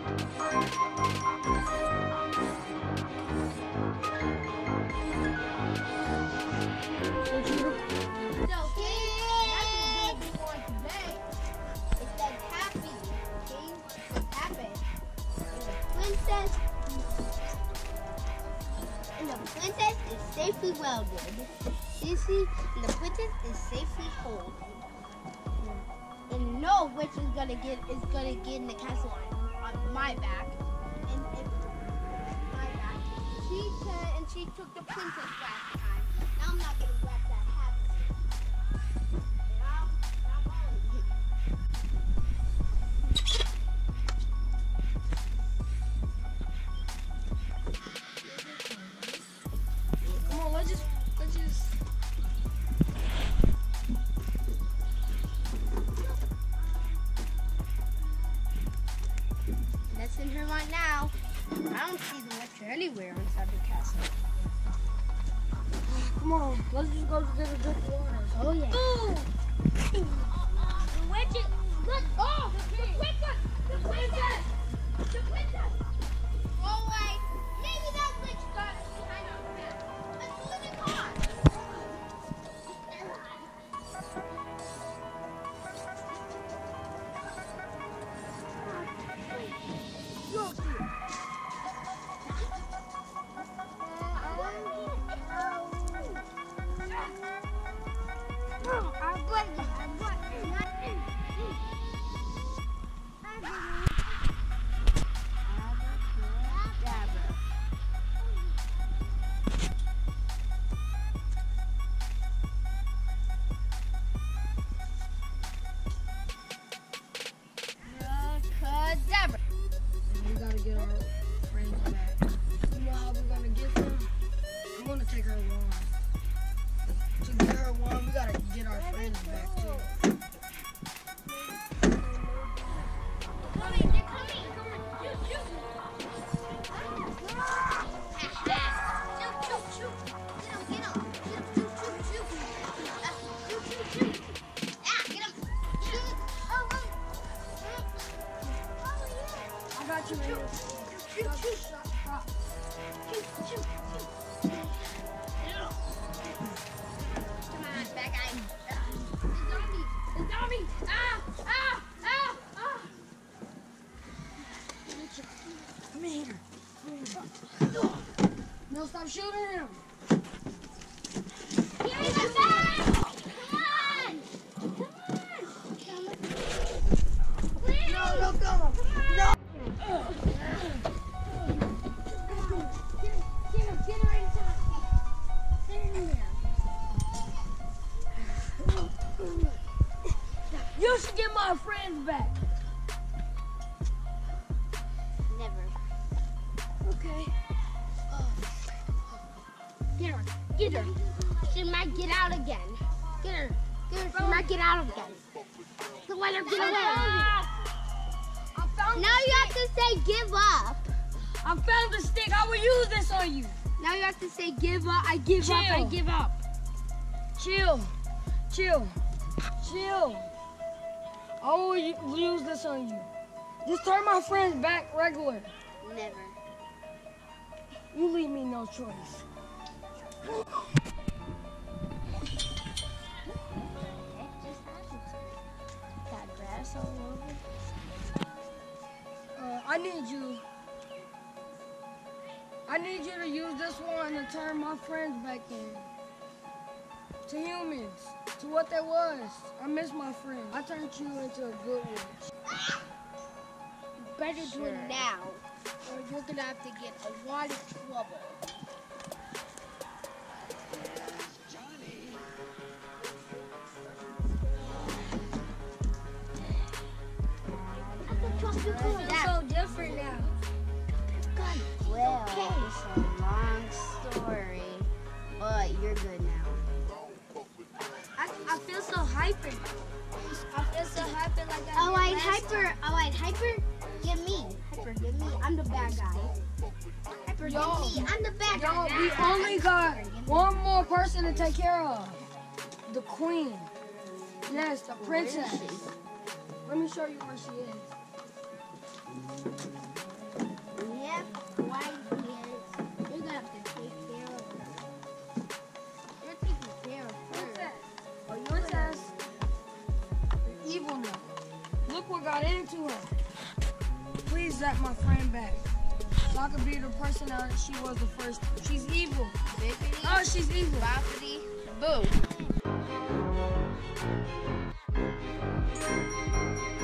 Princess is safely welded. You see, and the princess is safely held. And no witch is gonna get in the castle on my back. And my back. She took the princess last time. Now I'm not gonna let that happen. Come on, let's just. That's in her right now. I don't see the witch anywhere inside the castle. Come on, let's just go get a drink of water. Oh yeah. Ooh. The witch is look. Oh, the princess! The princess! The princess! Oh wait, maybe that witch got kind of mad. Let's go in the car. We gotta get our friends back. You know how we're gonna get them? I'm gonna take her wand. To get her wand, we gotta get our friends back too. They're coming. Shoot. Get him. Shoot. Ah, get him. Shoot. I got you, man. Shoot. Come on, bad guy. The zombie. Ah. Come here. No, stop shooting him. Give me the bag. Come on. Please. No, come. No. Get her inside. Get her in there. You should get my friends back. Never. Okay. Get her. She might get out again. Get her. She might get out again. So let her get away. Now you have to say give up. I found the stick. I will use this on you. Now you have to say give up. I give up. I give up. Chill. I will use this on you. Just turn my friends back regular. Never. You leave me no choice. Got grass all over. I need you to use this one to turn my friends back in. To humans. To what they was. I miss my friends. I turned you into a good witch. You better do it now, or you're gonna have to get a lot of trouble. It's so different now. Well, it's a long story, but you're good now. I feel so hyper. I feel so hyper like I All right, Hyper, get me. Hyper, get me. I'm the bad guy. Hyper, get me. I'm the bad guy. Yo, we only got one more person to take care of. The queen. Yes, the princess. Let me show you where she is. that my friend back. So I could be the person that she was the first. She's evil. Bippity, Oh, she's evil. boppity, boo.